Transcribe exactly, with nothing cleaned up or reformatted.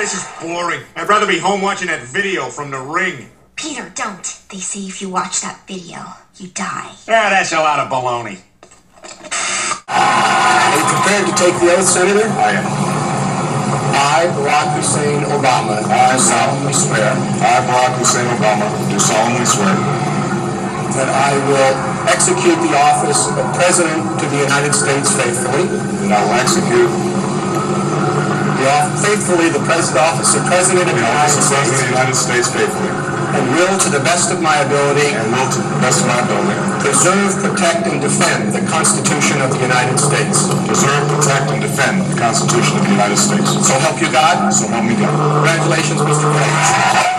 this is boring. I'd rather be home watching that video from The Ring. Peter, don't. They say if you watch that video, you die. Ah, that's a lot of baloney. Are you prepared to take the oath, Senator? I am. I, Barack Hussein Obama, I do solemnly swear I, Barack Hussein Obama, do solemnly swear that I will execute the office of President to the United States faithfully. that I will execute The off- faithfully the pres- office of President of the the office United of President of States the United States faithfully, and will, to the best of my ability, and will to the best of my ability preserve, protect, and defend the Constitution of the United States. preserve, protect, and defend the Constitution of the United States. So help you God. So help me God. Congratulations, Mister President.